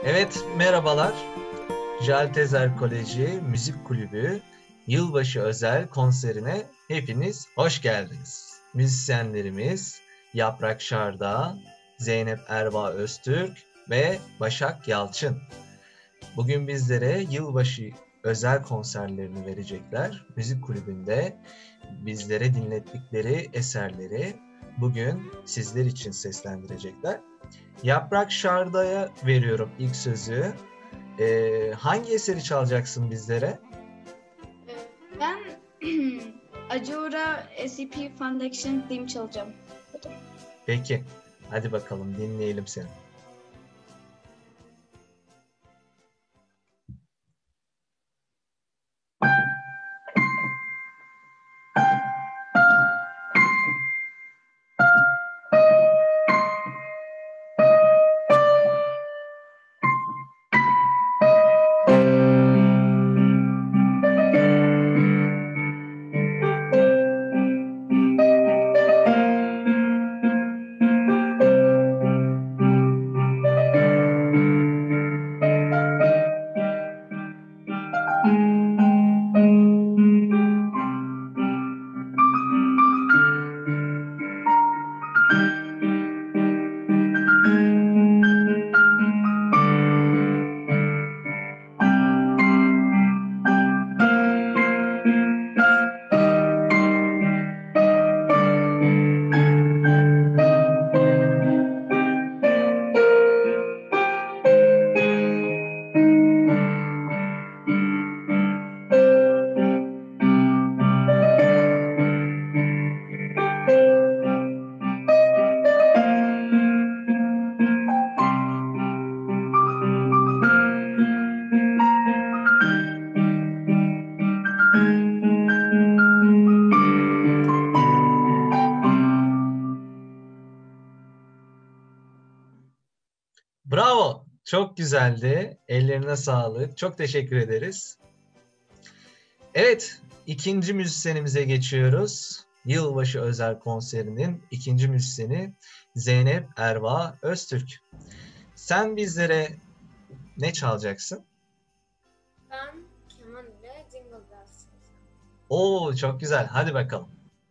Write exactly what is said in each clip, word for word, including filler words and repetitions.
Evet, merhabalar. Jaltezer Koleji Müzik Kulübü yılbaşı özel konserine hepiniz hoş geldiniz. Müzisyenlerimiz Yaprak Şardağ, Zeynep Erva Öztürk ve Başak Yalçın. Bugün bizlere yılbaşı özel konserlerini verecekler. Müzik kulübünde bizlere dinlettikleri eserleri bugün sizler için seslendirecekler. Yaprak Şarda'ya veriyorum ilk sözü. Ee, hangi eseri çalacaksın bizlere? Ben Acura S C P Foundation Theme çalacağım. Peki, hadi bakalım dinleyelim seni. Bravo, çok güzeldi. Ellerine sağlık. Çok teşekkür ederiz. Evet, ikinci müzisyenimize geçiyoruz. Yılbaşı özel konserinin ikinci müzisyeni Zeynep Erva Öztürk. Sen bizlere ne çalacaksın? Ben keman ile Jingle Bells çalacağım. Oo, çok güzel. Hadi bakalım.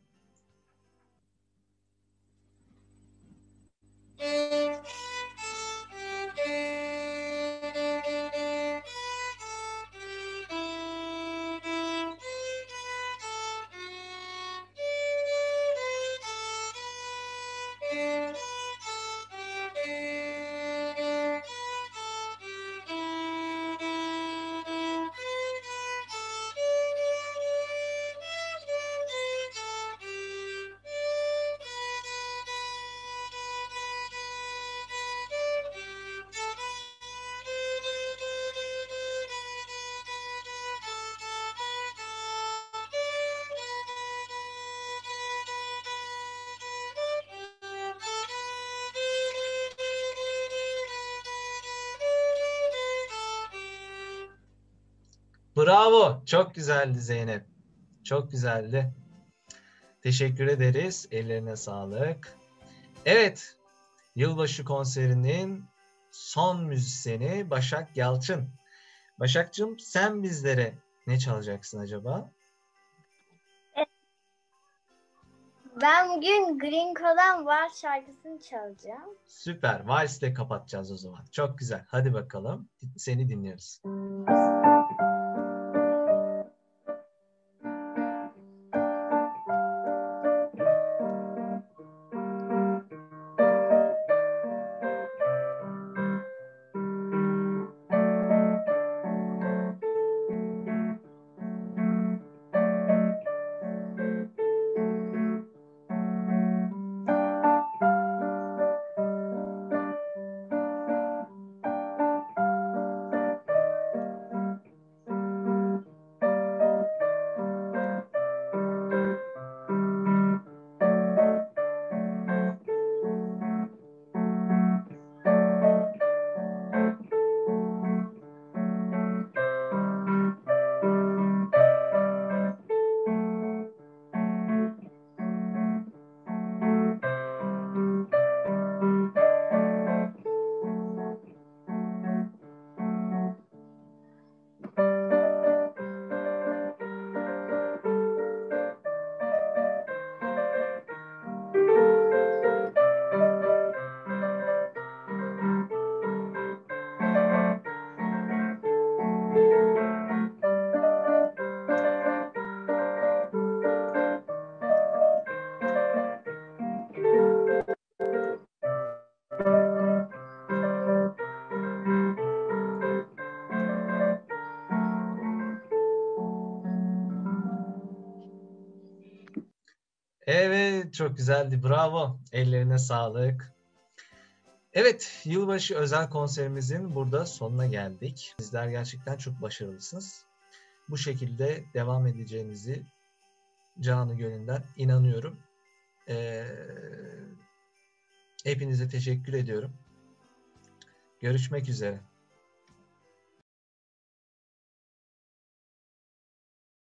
Bravo. Çok güzeldi Zeynep. Çok güzeldi. Teşekkür ederiz. Ellerine sağlık. Evet. Yılbaşı konserinin son müzisyeni Başak Yalçın. Başakcığım, sen bizlere ne çalacaksın acaba? Ben bugün Grinko'dan Var şarkısını çalacağım. Süper. Vals'le kapatacağız o zaman. Çok güzel. Hadi bakalım. Seni dinliyoruz. Evet, çok güzeldi. Bravo. Ellerine sağlık. Evet, yılbaşı özel konserimizin burada sonuna geldik. Sizler gerçekten çok başarılısınız. Bu şekilde devam edeceğinizi canı gönülden inanıyorum. Ee, hepinize teşekkür ediyorum. Görüşmek üzere.